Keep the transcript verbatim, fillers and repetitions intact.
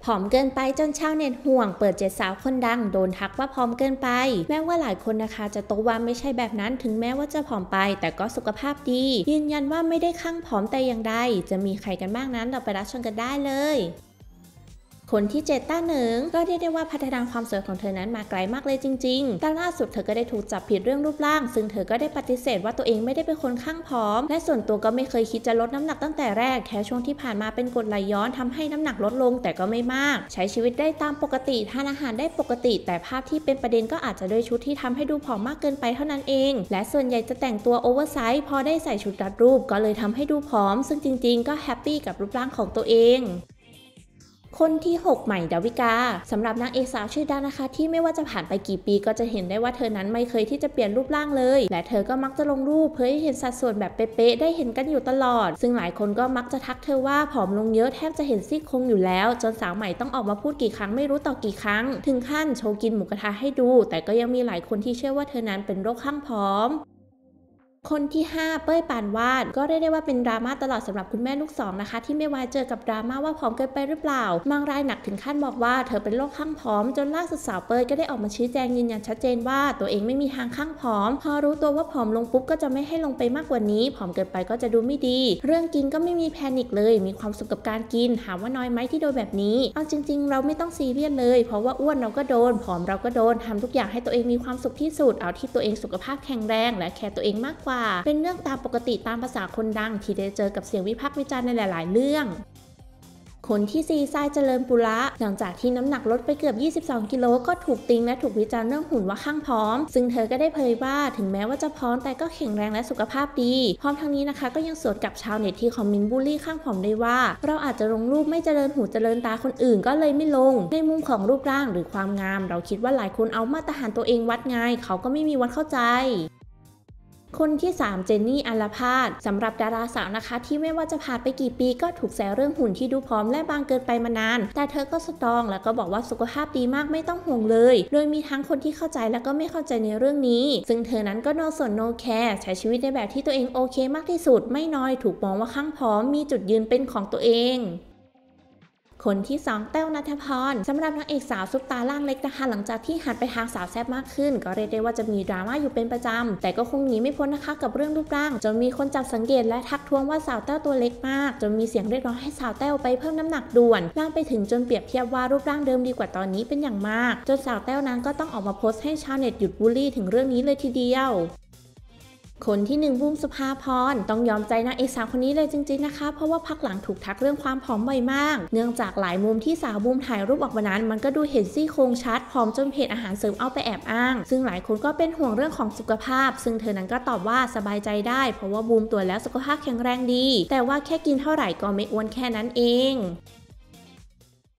ผอมเกินไปจนชาวเน็ตห่วงเปิดเจ็ดสาวคนดังโดนทักว่าผอมเกินไปแม้ว่าหลายคนนะคะจะโต้ว่าไม่ใช่แบบนั้นถึงแม้ว่าจะผอมไปแต่ก็สุขภาพดียืนยันว่าไม่ได้ข้างผอมแต่อย่างใดจะมีใครกันบ้างนั้นเราไปรับชมกันได้เลยคนที่เจ็ดต้าเหนิงก็เรียกได้ว่าพัฒนาความสวยของเธอนั้นมาไกลมากเลยจริงๆแต่ล่าสุดเธอก็ได้ถูกจับผิดเรื่องรูปร่างซึ่งเธอก็ได้ปฏิเสธว่าตัวเองไม่ได้เป็นคนข้างผอมและส่วนตัวก็ไม่เคยคิดจะลดน้ำหนักตั้งแต่แรกแค่ช่วงที่ผ่านมาเป็นกรดไหลย้อนทำให้น้ำหนักลดลงแต่ก็ไม่มากใช้ชีวิตได้ตามปกติทานอาหารได้ปกติแต่ภาพที่เป็นประเด็นก็อาจจะด้วยชุดที่ทำให้ดูผอมมากเกินไปเท่านั้นเองและส่วนใหญ่จะแต่งตัวโอเวอร์ไซส์พอได้ใส่ชุดรัดรูปก็เลยทำให้ดูผอมซึ่งจริงๆก็แฮปปี้กับรูปร่างของตัวเองคนที่หกใหม่ดาวิกาสำหรับนางเอกสาวชื่อดังนะคะที่ไม่ว่าจะผ่านไปกี่ปีก็จะเห็นได้ว่าเธอนั้นไม่เคยที่จะเปลี่ยนรูปร่างเลยและเธอก็มักจะลงรูปเพื่อให้เห็นสัดส่วนแบบเป๊ะๆได้เห็นกันอยู่ตลอดซึ่งหลายคนก็มักจะทักเธอว่าผอมลงเยอะแทบจะเห็นซี่โครงอยู่แล้วจนสาวใหม่ต้องออกมาพูดกี่ครั้งไม่รู้ต่อกี่ครั้งถึงขั้นโชว์กินหมูกระทะให้ดูแต่ก็ยังมีหลายคนที่เชื่อว่าเธอนั้นเป็นโรคข้างผอมคนที่ห้าเป้ยปานวาดก็เรียกได้ว่าเป็นดราม่าตลอดสำหรับคุณแม่ลูกสองนะคะที่ไม่วายเจอกับดราม่าว่าผอมเกินไปหรือเปล่าบางรายหนักถึงขั้นบอกว่าเธอเป็นโรคข้างผอมจนล่าสุดสาวเป้ยก็ได้ออกมาชี้แจงยืนยันชัดเจนว่าตัวเองไม่มีทางข้างผอมพอรู้ตัวว่าผอมลงปุ๊บก็จะไม่ให้ลงไปมากกว่านี้ผอมเกินไปก็จะดูไม่ดีเรื่องกินก็ไม่มีแพนิคเลยมีความสุขกับการกินถามว่าน้อยไหมที่โดนแบบนี้เอาจริงๆเราไม่ต้องซีเรียสเลยเพราะว่าอ้วนเราก็โดนผอมเราก็โดนทำทุกอย่างให้ตัวเองมีความสุขที่สุดเอาที่ตัวเองสุขภาพแข็งแรงและแคร์ตัวเองมากกว่าเป็นเรื่องตามปกติตามภาษาคนดังที่ได้เจอกับเสียงวิพากษ์วิจารณ์ในหลายๆเรื่องคนที่สี่ทรายเจริญปุระหลังจากที่น้ำหนักลดไปเกือบยี่สิบสองกิโลก็ถูกติงและถูกวิจารณ์เรื่องหุ่นว่าข้างผอมซึ่งเธอก็ได้เผยว่าถึงแม้ว่าจะผอมแต่ก็แข็งแรงและสุขภาพดีพร้อมทั้งนี้นะคะก็ยังสวนกับชาวเน็ตที่คอมเมนต์บูลลี่ข้างผอมได้ว่าเราอาจจะลงรูปไม่เจริญหูเจริญตาคนอื่นก็เลยไม่ลงในมุมของรูปร่างหรือความงามเราคิดว่าหลายคนเอามาตรฐานตัวเองวัดไงเขาก็ไม่มีวันเข้าใจคนที่สามเจนนี่อัลภาสสำหรับดาราสาวนะคะที่ไม่ว่าจะผ่านไปกี่ปีก็ถูกแซวเรื่องหุ่นที่ดูผอมและบางเกินไปมานานแต่เธอก็สตรองแล้วก็บอกว่าสุขภาพดีมากไม่ต้องห่วงเลยโดยมีทั้งคนที่เข้าใจและก็ไม่เข้าใจในเรื่องนี้ซึ่งเธอนั้นก็ no สน no care ใช้ชีวิตในแบบที่ตัวเองโอเคมากที่สุดไม่น้อยถูกมองว่าข้างผอมมีจุดยืนเป็นของตัวเองคนที่สองแต้วณัฐพรสำหรับนางเอกสาวซุปตาร่างเล็กนะคะหลังจากที่หันไปทางสาวแซ่บมากขึ้นก็เรียกได้ว่าจะมีดราม่าอยู่เป็นประจำแต่ก็คงหนีไม่พ้นนะคะกับเรื่องรูปร่างจนมีคนจับสังเกตและทักท้วงว่าสาวแต้วตัวเล็กมากจนมีเสียงเรียกร้องให้สาวแต้วไปเพิ่มน้ำหนักด่วนล่างไปถึงจนเปรียบเทียบว่ารูปร่างเดิมดีกว่าตอนนี้เป็นอย่างมากจนสาวแต้วนั้นก็ต้องออกมาโพสต์ให้ชาวเน็ตหยุดบูลลี่ถึงเรื่องนี้เลยทีเดียวคนที่หนึ่งบูมสุภาพรต้องยอมใจนางเอกสาวคนนี้เลยจริงๆนะคะเพราะว่าพักหลังถูกทักเรื่องความผอมบ่อยมากเนื่องจากหลายมุมที่สาวบูมถ่ายรูปออกมานั้นมันก็ดูเห็นซี่โครงชัดผอมจนเพจอาหารเสริมเอาไปแอบอ้างซึ่งหลายคนก็เป็นห่วงเรื่องของสุขภาพซึ่งเธอนั้นก็ตอบว่าสบายใจได้เพราะว่าบูมตัวแล้วสุขภาพแข็งแรงดีแต่ว่าแค่กินเท่าไหร่ก็ไม่อ้วนแค่นั้นเอง